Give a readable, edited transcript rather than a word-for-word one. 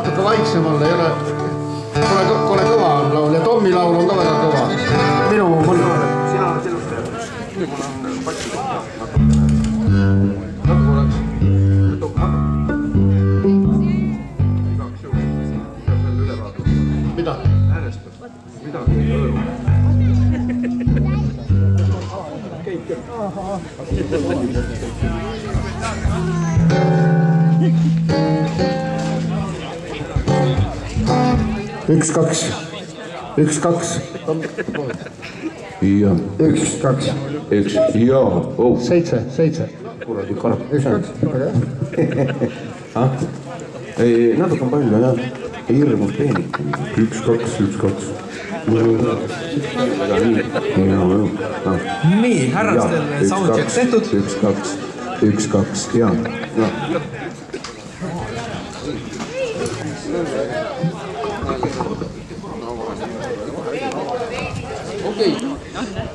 natuke vaiksem olla, ei ole kõva on laul ja Tommi laul on ka väga kõva. Minu mõnda. Sina oled sinust teada. Mul on patsi natuke oleks. Mida? Äärestab. Midagi ei õõru. Üks, kaks. Üks, kaks. Ja. Üks, kaks. Üks, ja. Seitse. Kuradi karp. Üks, kaks. Ei, natuke on palju, jah. Hirmus peenik. Üks, kaks. Nii, härrastel soundcheck tehtud. Üks, kaks, ja. Okei.